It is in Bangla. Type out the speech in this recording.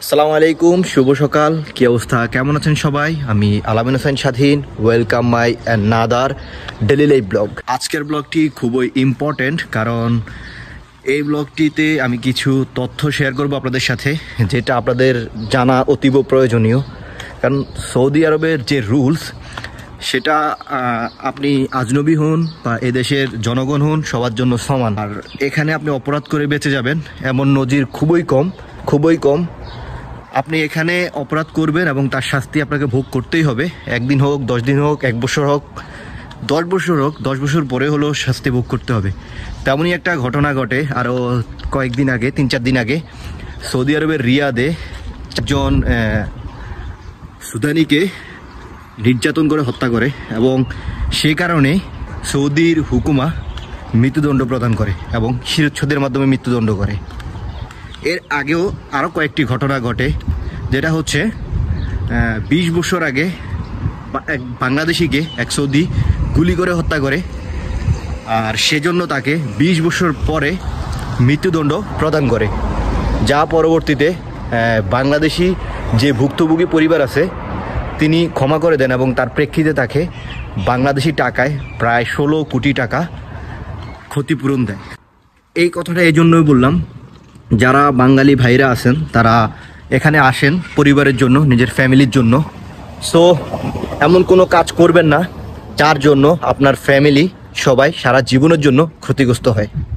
আসসালামু আলাইকুম, শুভ সকাল। কি অবস্থা, কেমন আছেন সবাই? আমি Alamin Hossain Swadhin. Welcome my another daily life blog. আজকের ব্লগটি খুবই ইম্পর্টেন্ট, কারণ এই ব্লগটিতে আমি কিছু তথ্য শেয়ার করব আপনাদের সাথে, যেটা আপনাদের জানা অতীব প্রয়োজনীয়। কারণ সৌদি আরবের যে রুলস, সেটা আপনি আজনবী হন বা এদেশের জনগণ হন, সবার জন্য সমান। আর এখানে আপনি অপরাধ করে বেঁচে যাবেন এমন নজির খুবই কম। আপনি এখানে অপরাধ করবেন এবং তার শাস্তি আপনাকে ভোগ করতেই হবে। একদিন হোক, 10 দিন হোক, 1 বছর হোক, 10 বছর হোক, 10 বছর পরে হলেও শাস্তি ভোগ করতে হবে। তেমনই একটা ঘটনা ঘটে আরও কয়েকদিন আগে, 3-4 দিন আগে সৌদি আরবের রিয়াদে একজন সুদানিকে নির্যাতন করে হত্যা করে, এবং সেই কারণে সৌদির হুকুমা মৃত্যুদণ্ড প্রদান করে এবং শিরচ্ছেদের মাধ্যমে মৃত্যুদণ্ড করে। এর আগেও আরও কয়েকটি ঘটনা ঘটে, যেটা হচ্ছে 20 বছর আগে এক বাংলাদেশিকে এক সৌদি গুলি করে হত্যা করে, আর সেজন্য তাকে 20 বছর পরে মৃত্যুদণ্ড প্রদান করে, যা পরবর্তীতে বাংলাদেশি যে ভুক্তভোগী পরিবার আছে তিনি ক্ষমা করে দেন এবং তার প্রেক্ষিতে তাকে বাংলাদেশি টাকায় প্রায় 16 কোটি টাকা ক্ষতিপূরণ দেয়। এই কথাটা এই জন্যই বললাম, যারা বাঙালি ভাইরা আছেন তারা এখানে আসেন পরিবারের জন্য, নিজের ফ্যামিলির জন্য। সো এমন কোনো কাজ করবেন না যার জন্য আপনার ফ্যামিলি সবাই সারা জীবনের জন্য ক্ষতিগ্রস্ত হয়।